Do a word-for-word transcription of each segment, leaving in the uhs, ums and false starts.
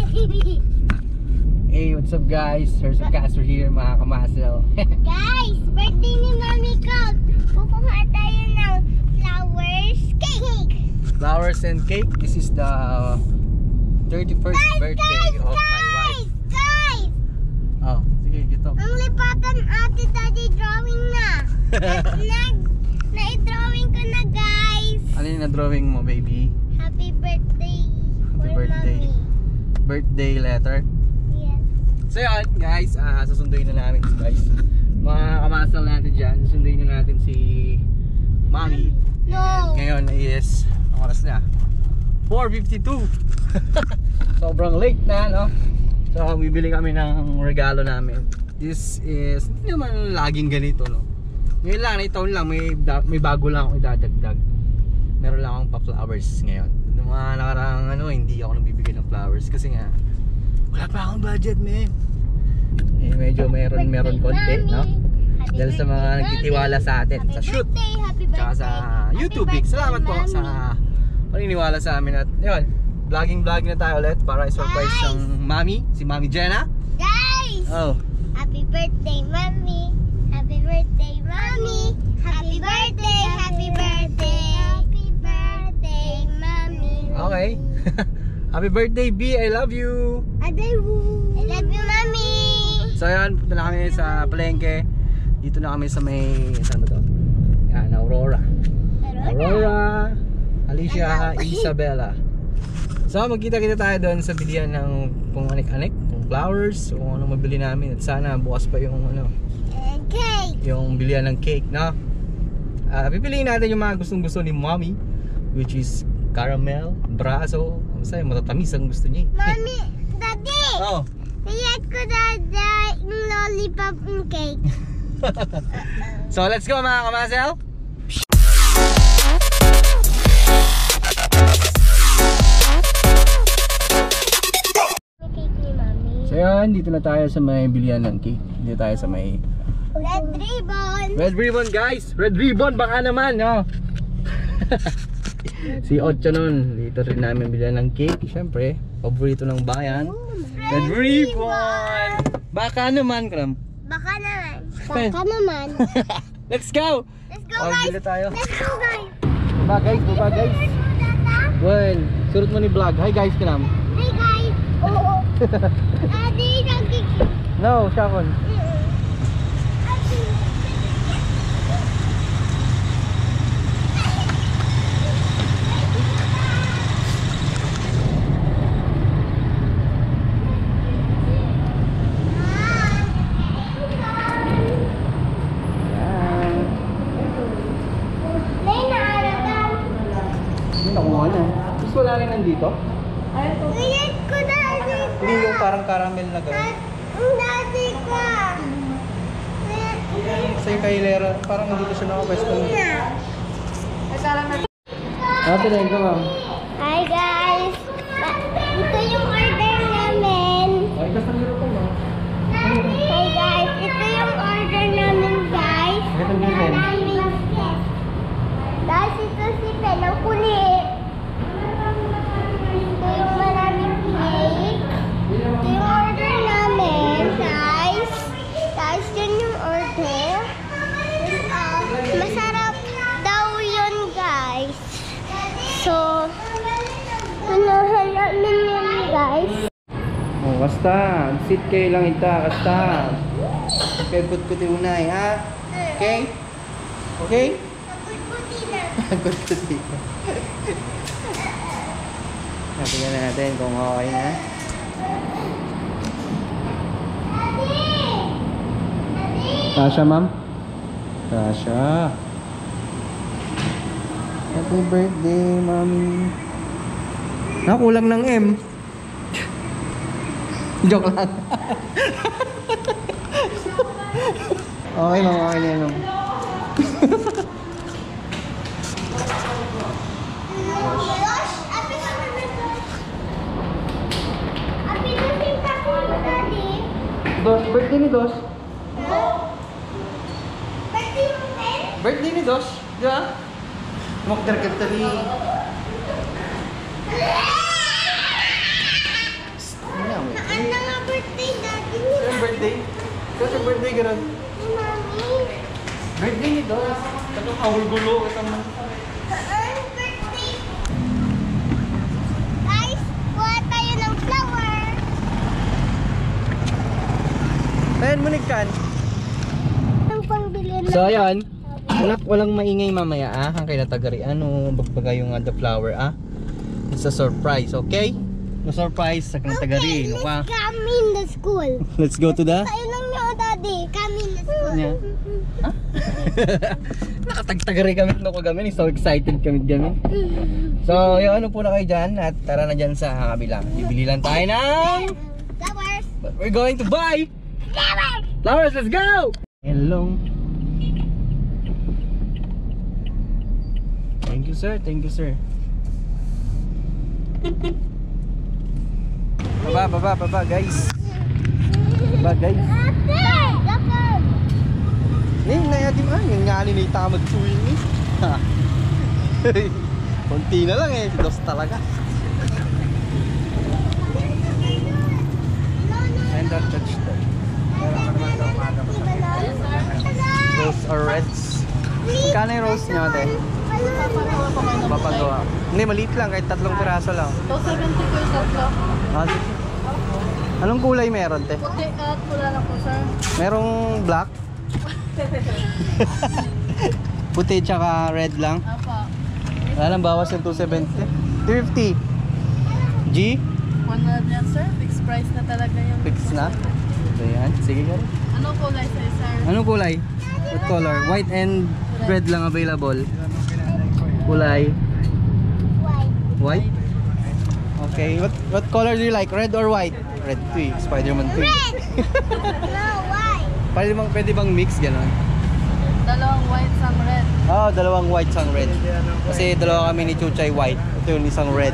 Hey, what's up guys? Here's a Castro here, mga kamasel. Guys, birthday ni Mami ko. Kukuha tayo ng flowers cake. Flowers and cake. This is the thirty-first Guys, birthday guys, of my guys, wife. Guys! Oh, sige, dito. Ang lipatan ate daddy drawing na. Nag, na-drawing ko na guys. Ano yung na-drawing mo, baby? Happy birthday. Happy for birthday. Mommy. Birthday letter. Yes. So yun, guys, uh, susunduin na namin guys. Mga kamasal natin dyan, susunduin na natin si Mami. No. And ngayon is, ang oras na four fifty-two. Sobrang late na, no? So bibili kami ng regalo namin. This is, hindi naman laging ganito, no? Ngayon lang, na taon lang, may, may bago lang akong idadagdag. Meron lang akong pa-flowers ngayon. Yung mga nakaraang ano, hindi ako nagbibigay ng flowers kasi nga wala pa akong budget, man. Eh, medyo meron meron konti, no? Dahil sa mga nagtitiwala sa atin sa shoot, tsaka sa YouTube. Salamat po sa paniniwala sa amin. At yun, vlogging vlogging na tayo ulit para i-surprise yung Mami, si Mami Jenna. Guys! Oh, Happy birthday, Mommy. Happy birthday, Mommy. Happy birthday, happy birthday. Happy birthday, Mommy. okay. Happy birthday, B. I love you. I love you. I love you, Mommy. So yun, punta na kami sa palengke. Dito na kami sa may, saan ba to? Yan, Aurora. Aurora, Alicia, Isabela. So magkita-kita tayo doon sa bilihan ng kung anik-anik, kung flowers, kung ano mabili namin. At sana bukas pa yung ano, And cake. yung bilihan ng cake, no? Uh, pipiliin natin yung mga gustong-gusto ni Mommy, which is caramel, braso, masaya, matatamis ang gusto niya. Mommy, Daddy. Oh. Iyak ko dada yung lollipop and cake. So let's go mga kamasel. Cake ni Mommy. So yan, dito na tayo sa may bilihan ng cake. Dito tayo sa may Red ribbon. Red Ribbon, guys. Red Ribbon, baka naman, no? Si Ocho nun, dito rin namin bilihan ng cake. Siyempre, paborito ng bayan. Red Ribbon. Baka naman, Kram. Baka naman. Baka naman. Let's go. Let's go Oh, guys. bili tayo. Let's go guys. Baba guys, baba guys. Well, surut mo ni vlog. Hi guys, Kram. Hey guys. Oo. Daddy, nagkikip. No, Shakon. Wala rin nandito? Iyak ko daddy. Hindi yung parang caramel na gano'n. Ang daddy ko. Sa yung kailera, parang nandito siya nakapwesto. Ate na ikaw, ma'am. Hi guys. Ito yung order namin. Ay, kasangiro ko, ma'am. Hi guys. Ito yung order namin guys. Ito yung Maraming guys, ito si Pelong Kulit. Ito yung maraming cake. Ito yung order namin, guys. Guys, yun yung order. Uh, masarap daw yun, guys. So, punahan namin yun, guys. Oh, basta. Sit kayo lang ita, basta. Okay, put-puti unay, ha? Okay? Okay? Pagputi na. Put-puti. Tingnan natin kung okay na. Kasha, ma'am? Kasha. Happy birthday, mami. Nakulang ng M. Joke lang. Okay, ma'am. Okay na yun, ma'am. Dos, birthday ni Dos. Birthday mo, Ben? Birthday ni Dos, di ba? Magdargad tali. birthday? Kasi birthday ka rin. Mami. Birthday nito. Katong kahulgulo. Katong... Saan birthday? Guys, kuha tayo ng flower. Ayan, munikkan. Ang pangbili na. So, ayan. Anak, walang maingay mamaya, ah. Ang kay natagari. Ano, bagbaga yung uh, the flower, ah. It's a surprise, okay? No surprise sa kanatagari. Okay, No, let's come in the school. let's go to the... Sa'yo lang nyo, daddy. Come in the school. Yeah. Huh? Nakatagtagari kami no ko kami. So excited kami kami. So, yung ano po na kayo dyan. At tara na dyan sa kabila. Bibili lang tayo ng... Flowers. But we're going to buy... Flowers. Flowers, let's go! Hello. Thank you, sir. Thank you, sir. Baba, baba, baba, guys. Baba, guys. Ate! Locker! Eh, nayatim ah. Yung nga ni tamad tuwing eh. Ha. Konti na lang eh. Dos talaga. And that touch that. Those are reds. Magkano yung rose nyo, ate? Papagawa. Hindi, maliit lang. Kahit tatlong piraso lang. two seventy po yung tatlo. Ah, sige. Anong kulay meron, te? Puti at pula lang po, sir. Merong black? Puti tsaka red lang. Apa. Wala nang bawas yung two seventy. two fifty. G? one hundred yan, sir. Fixed price na talaga yung Fix na? So yan. Sige ka rin. Anong kulay sa'yo, sir? Anong kulay? What color? White and red lang available. Kulay? White. White? Okay. What what color do you like? Red or white? Red too. Spider-Man too. Red! No, white. Pwede bang, pwede bang mix gano'n? Dalawang white, isang red. Oo, oh, dalawang white, isang red. Kasi dalawa kami ni Chuchay white. Ito yung isang red.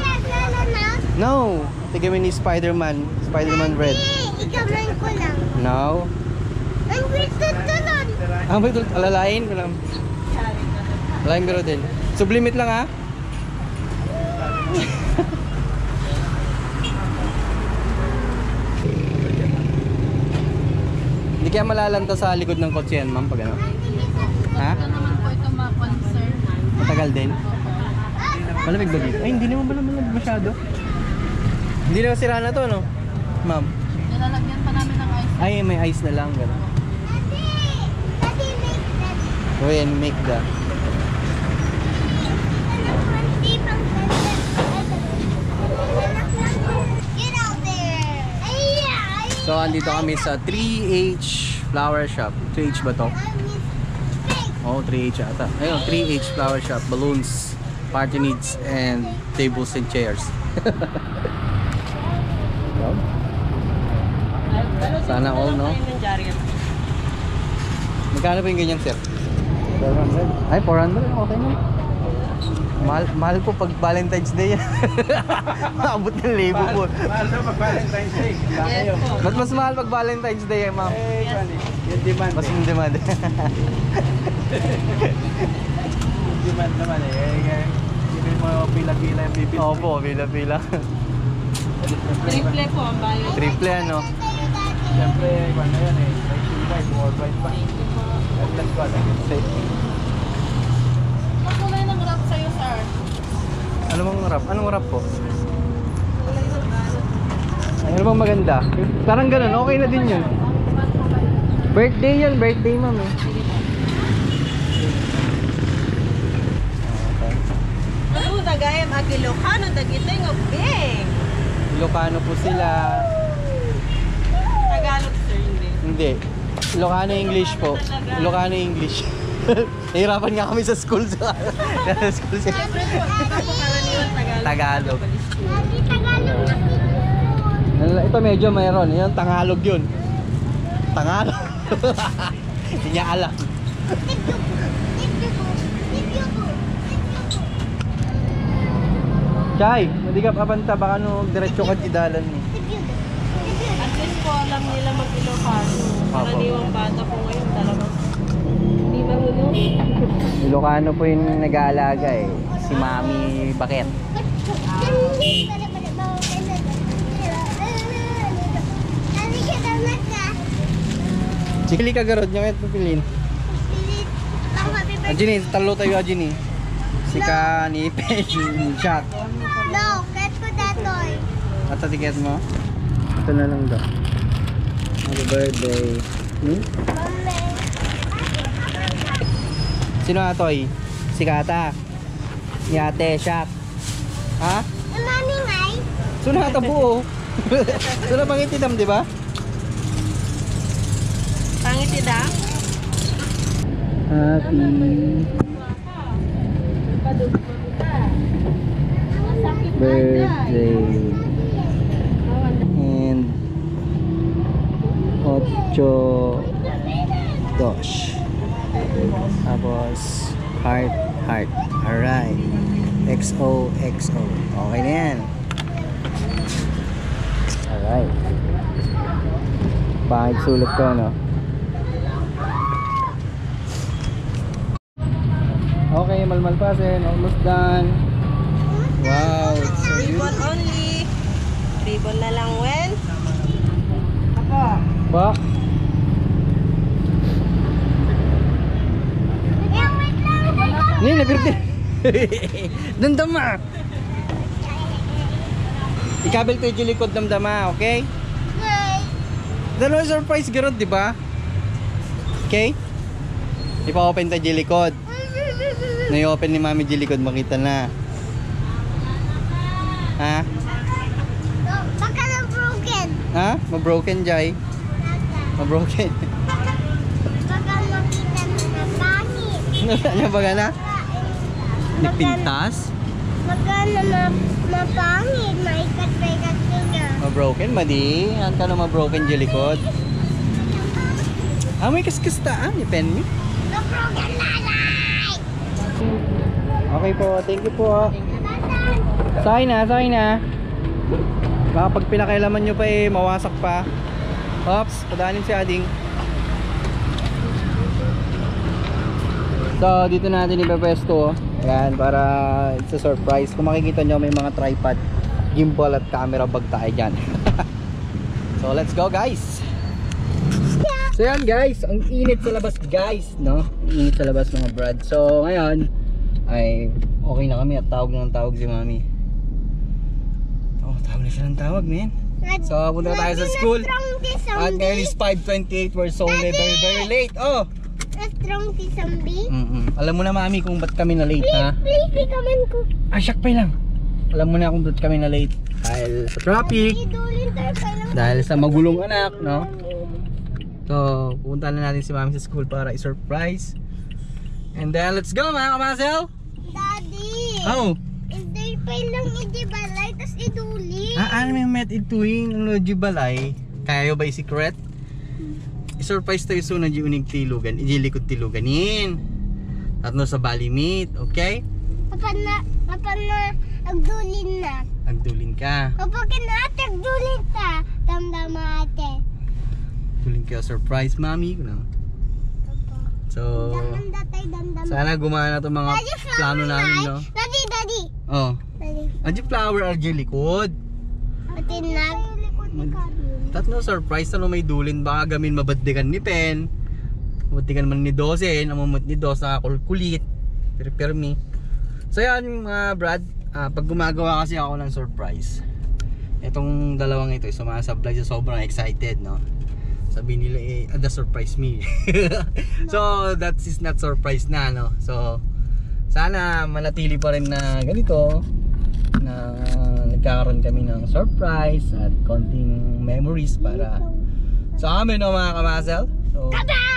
No! Ito kami ni Spider-Man. Spider-Man red. Ikaman ko lang. No? Ang gusto tulad. Ah, ba ito? Alalain ko lang. Alalain ko din. Sublimit lang ha? Hindi kaya malalanta sa likod ng kotse yan, ma'am, pag ano? Ha? Ito naman po ito mapon, sir. Matagal din? Malamig ba dito? Ay, hindi naman ba naman masyado? Hindi naman sira na to, no? Ma'am? Nilalagyan pa namin ng ice. Ay, may ice na lang, gano'n. Daddy, make that. Go ahead and make the... Get out there. Ay, ay. So, andito kami sa three H Flower Shop. three H ba to? Oh, three H ata. Ayun, three H Flower Shop. Balloons, party needs, and tables and chairs. Sana all, no? Magkano po yung ganyan, sir? four hundred. Ay, four hundred. Okay na. Mahal, mahal po pag Valentine's Day. Maabot ng libo po. Mahal na pag Valentine's Day. Yes po. Ba't mas mahal pag Valentine's Day, eh, ma'am? Eh, funny. Yung demand. Mas eh. yung demand. Yung demand naman eh. Eh, Hindi mo pila-pila yung bibili. Opo, pila-pila. Triple po ang bayo. Triple ano? Siyempre, iba na yan eh. White, more white pa. At ko alam. Ang kulay ng wrap sa'yo, sir. Ano bang wrap? Anong wrap po? Ay, ano bang maganda? Parang ganun, okay na din yun. Birthday yan, birthday ma'am eh. Ano dagayam agilokano dagitay ng bing. Ilocano po sila. Tagalog, sir, hindi. Hindi. Ilocano English po. Ilocano English. Nahirapan nga kami sa school. Sa school sa Siyempre po, ito po karaniwan Tagalog. Tagalog. Daddy, Tagalog na Ito medyo mayroon. Yan, Tangalog yun. Tangalog. Hindi niya alam. Chay, hindi ka papanta. Baka no, diretso ka didalan mo. At least po alam nila mag-Ilocano. Karaniwang bata po ngayon talagang hindi marunong. Ilocano po yung nag-aalaga eh. Si Mami Bakit. Pili ka garod nyo, kahit pipilin. Pilit lang happy birthday. Ajini, talo tayo Ajini. Si ka ni Page, ni Shot. No, get ko datoy. At sa tiket mo? Ito na lang daw. Happy birthday. Hmm? Mami. Sino atoy? Si Kata. Si Ate, Shot. Ha? Ang mami ngay. Sino ata buo? Sino pangitidam, di ba? Pangit ida? Happy birthday and ocho dos. Tapos heart heart. Alright. X O X O. Okay na yan. Alright. Pangit sulat ko, no? Okay, malmal pa sin. Almost done. Wow, it's so Ribbon beautiful. only. Ribbon na lang, Wen. Ako. Ba? Eh, wait lang. Wait lang. Ni, nabirte. Damdama. Ikabel to yung likod damdama, okay? Ngay. Dalawa surprise garod, di ba? Okay? Ipa-open to yung likod. Na-open ni Mami yung likod, makita na. Ha? No, baka na broken. Ha? Ma-broken, Jai? Ma-broken. Baka makita na na pangit. Ano ba ka na? Nagpintas? Baka na ma mapangit. Maikat-maikat ko na. Ma-broken, madi. Ang ka na ma-broken yung likod. Ah, may kaskastaan. Ipen mi. No broken lalay. Okay po, thank you po. Sakay na, sakay na. Baka pag pinakailaman nyo pa eh, mawasak pa. Ops, padanin si Ading. So, dito natin ipepesto. Ayan, para it's a surprise. Kung makikita nyo, may mga tripod, gimbal at camera bag tayo dyan. So, let's go guys. So yan guys, ang init sa labas guys, no? Ang init sa labas mga brad. So ngayon ay okay na kami at tawag na ng tawag si Mami. Oh, tawag na siya ng tawag, man. So punta tayo sa school. At ngayon is five twenty-eight, we're so very very late. Oh. Strong si Sambi. Mm -mm. Alam mo na Mami kung ba't kami na late, ha? Please, please, ikaman ko. Ah, syakpay lang. Alam mo na kung ba't kami na late. Dahil sa traffic, Idulin tayo pa lang. dahil sa magulong anak, no? So, pupunta na natin si Mami sa school para i-surprise. And then, let's go mga kamasel! Daddy! Oh! Hindi pa lang idibalay, tas idulin. Ah, ano may met ituin ang logi balay? Kaya ba yung secret? I-surprise tayo so na di unig tilugan. Ijilikod tiluganin. At no sa bali meet, okay? Kapag na, kapag na, agdulin na. Agdulin ka. Kapag na ate, agdulin ka. Damdama ate. Agdulin ka surprise, Mami. No? So, Handa tayo damdama. sana gumana itong mga Daddy, flower plano namin, light. no? Daddy, daddy. Oh. Daddy. Adji flower, adji likod. Pati nag. Tatlo surprise na may dulin. Baka gamin mabaddikan ni Pen. Mabaddikan man ni Dosen. Amamot ni Dos na kulit. Pero pero me. So yan mga uh, Brad. Uh, pag gumagawa kasi ako ng surprise, itong dalawang ito sumasablay sa sobrang excited, no? Sabi nila eh, ah, the surprise me. So that is not surprise na, no? So sana manatili pa rin na ganito, na nagkakaroon kami ng surprise at konting memories para sa amin, no mga kamasel. So,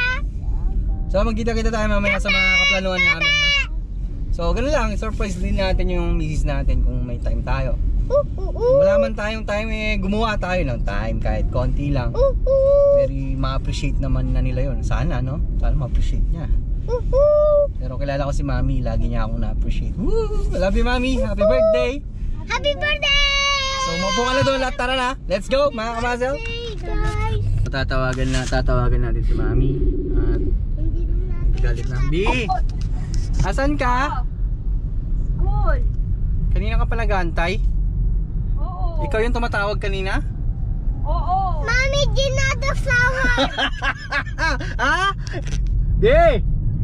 so magkita-kita tayo mamaya sa mga kaplanuhan namin, no? So ganun lang, surprise din natin yung misis natin kung may time tayo. Wala man tayong time eh, gumawa tayo ng time kahit konti lang. Very ma-appreciate naman na nila yun. Sana, no? Sana ma-appreciate niya. Pero kilala ko si Mami, lagi niya akong na-appreciate. Woo! Love you Mami, happy birthday! Happy birthday! So mapo ka na doon, lahat tara na. Let's go mga kamasel. Hey guys! Tatawagan na, tatawagan natin si Mami. At Hindi na natin. galit na. B! Asan ka? Cool. Kanina ka pa nag-aantay? Oo. Ikaw yung tumatawag kanina? Oo. Mommy, ginada flower. Ha? Yay!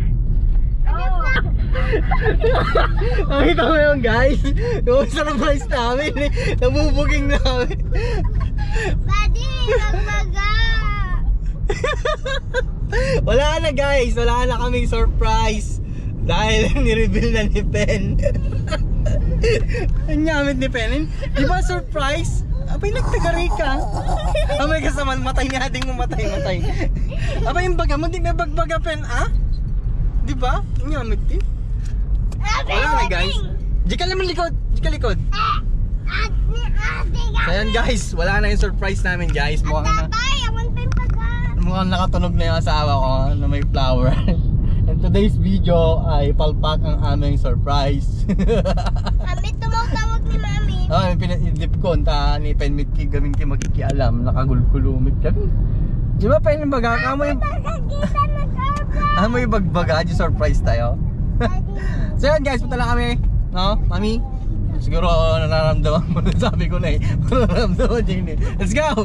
Nakita mo yun guys? Yung surprise namin eh. Nabubuging namin. Daddy, magbaga. Wala na guys, wala na kaming surprise. Dahil ni-reveal na ni Pen. Ang nyamit ni Pen. Di ba surprise? Abay, nagtagari ka. Abay, kasaman, matay ni ating mamatay, matay. Abay, yung baga mo, di may bagbaga Pen, ah? Di ba? Ang nyamit din. Wala na guys. Di ka naman likod, di ka likod. So yan guys, wala na yung surprise namin guys. Mukhang na, mukhang nakatunog na yung asawa ko na may flower. And today's video ay palpak ang aming surprise. Mami, tumawag ni Mami. Oh, yung pinadip ko, ta ni Pen Mitki gaming ki magkikialam, nakagulkulumit kami. Di ba Pen, baga ka mo yung... Ah, mo yung bagbaga, di surprise tayo. So yan guys, punta lang kami. No, Mami? Siguro nararamdaman mo na, sabi ko na eh. Nararamdaman din eh. Let's go!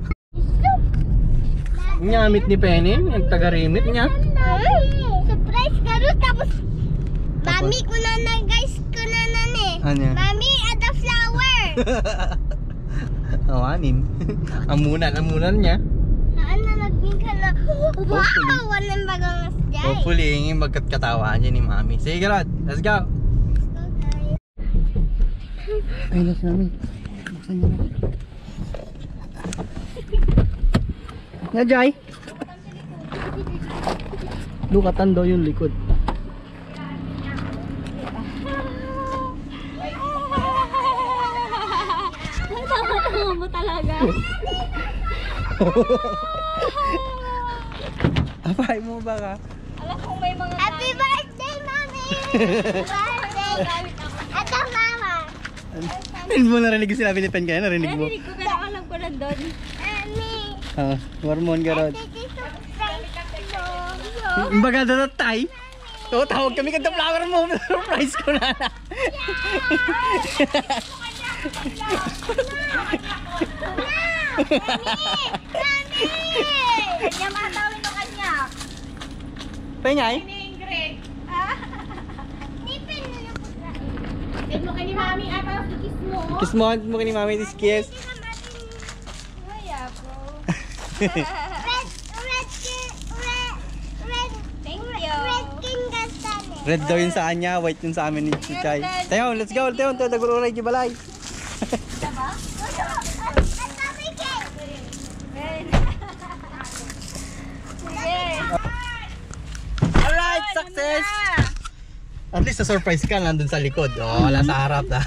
Nyamit ni Penny, yung taga-remit niya. Surprise ka rin, tapos Mami, kuna na guys, kuna na eh. Ano yan? Mami, ada flower. Oh, anin. Amunan, amunan niya. Saan na naging ka na? Wow, Hopefully. walang bagang asjay. Hopefully, yung magkatkatawan niya ni Mami. Sige, Garot, let's go! Ay, let's Mami. Buksan niyo na. Nga, Jai. Lukatan daw yung likod. Tama-tama mo talaga. Apay mo ba ka? Alam kung may mga Happy birthday, Mami! Birthday! Ito, Mama. Narinig mo, narinig ko sinabi ni Pen kaya, narinig mo. narinig ko pero alam ko nandun. Mami. Ah, hormone Garot. This is surprise mo. Ang baga na tay. So, tawag kami kanta flower mo. Surprise ko na na. Kanya matawin mo kanya. Penyay? Ingrid. Nipin na lang po sa Kiss mo kay ni Mami. Ay, parang kiss mo. Kiss mo mo kay ni Mami this kiss. Ay, ako. Red, red, kin- red, red, Thank you. red king gastan eh. Red daw yun sa kanya, white yun sa amin ni Chichay. Tayo, let's go. Tayo, tayo, tagururay di balay. Alright, success! At least na-surprise ka, nandun sa likod. Oh, wala sa harap na.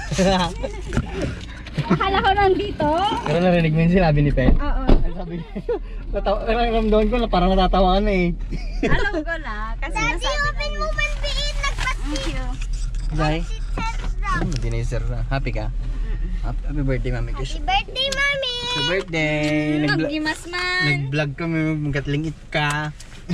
Akala ko nandito. Pero narinig mo yung sinabi ni Pen? Oo. Ang sabi niya, nararamdaman ko na parang natatawa ka na eh. Alam ko na. Kasi Daddy, nasabi open mo man biin. Thank you. Jai? Nagpasit. Hmm, hindi na yung sir na. Happy ka? Happy, happy birthday, Mami Kish. Happy birthday, Mami! Happy birthday! Nag-vlog Gimas man. nag kami, magatlingit ka.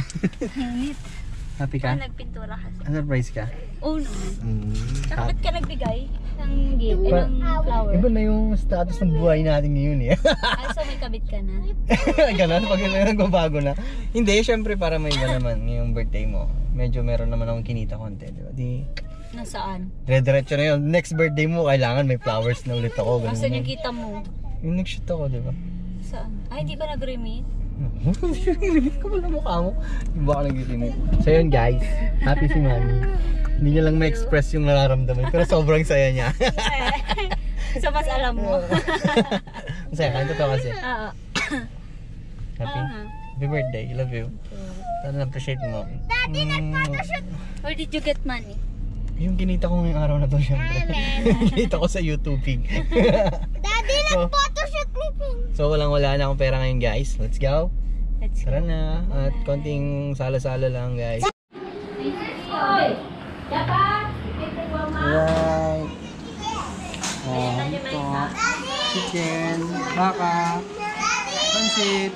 Happy ka? Nagpintura kasi. Ang surprise ka? Oo naman. Mm. Saka ba't ka nagbigay ng gift? Pa- ng flower? Iba na yung status ng buhay natin ngayon eh. Ay, so may kabit ka na. Ganon, pag nagbabago na. Hindi, syempre para may iba naman yung birthday mo. Medyo meron naman akong kinita konti, di ba? Di, Nasaan? dire-diretso na yun. Next birthday mo, kailangan may flowers na ulit ako. Ganun Nasaan na. yung kita mo? Yung nag-shoot ako, di ba? Saan? Ay, hindi ka nag-remit? Limit ko ba na mukha mo? Yung baka nag-limit. So yun guys, happy si Mami. Hindi niya lang ma-express yung nararamdaman, pero sobrang saya niya. So, mas alam mo. Masaya ka, totoo kasi. Oo. Happy? Oo nga. Happy birthday, love you. Sana na-appreciate mo. Daddy, Mm, nagphotoshoot. Where did you get money? yung kinita ko ngayong araw na to, syempre. Kinita ko sa YouTube. Daddy, So- nagphotoshoot ni Pin. So walang wala na akong pera ngayon guys. Let's go. Let's Tara na. At konting sala-sala lang guys. Oy! Dapat! Right. Oh, ito. Chicken. Baka. Pansit.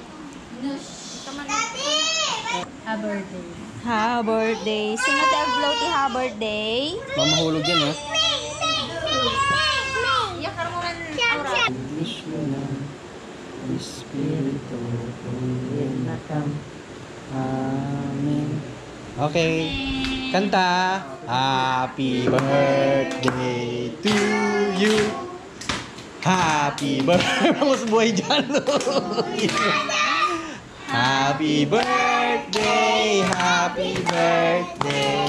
Ha birthday. Ha birthday. Sino tayo vlog ti ha birthday? Mamahulog yan ha. Iyak ka mo man aura. Wish mo na Espiritu Tuhinakam. Amen. Okay. Kanta. Happy birthday to you. Happy birthday. Mas buhay dyan. Happy birthday. Happy birthday.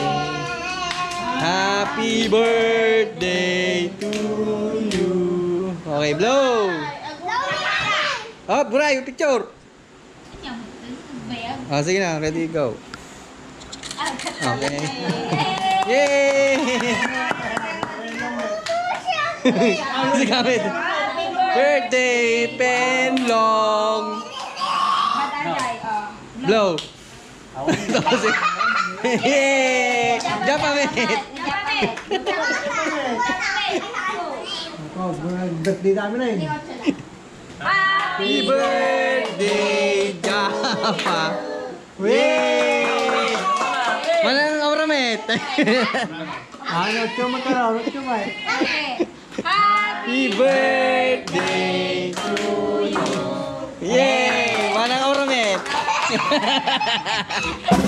Happy birthday to you. Okay, blow. Oh, Buray, picture. Oh, sige na, ready, go. Okay. Yay! Ano si Kamit? Birthday, Penlong. Blow. Yay! Jump a minute. Oh, birthday namin na yun. Happy birthday, Japa. Yay! Mana ang oramet? Ano, cuma ka, ano, cuma eh. Happy birthday to you. Yay! Mana ang oramet?